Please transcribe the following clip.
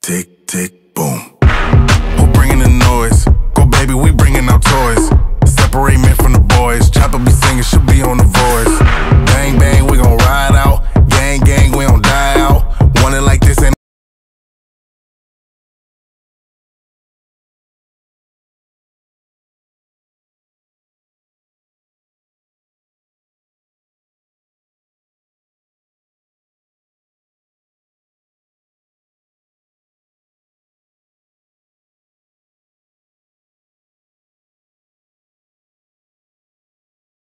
Tick, tick, boom. Who bringing the noise? Go baby, we bringing our toys. Separate men from the boys. Chopper be singing, she'll be on the voice.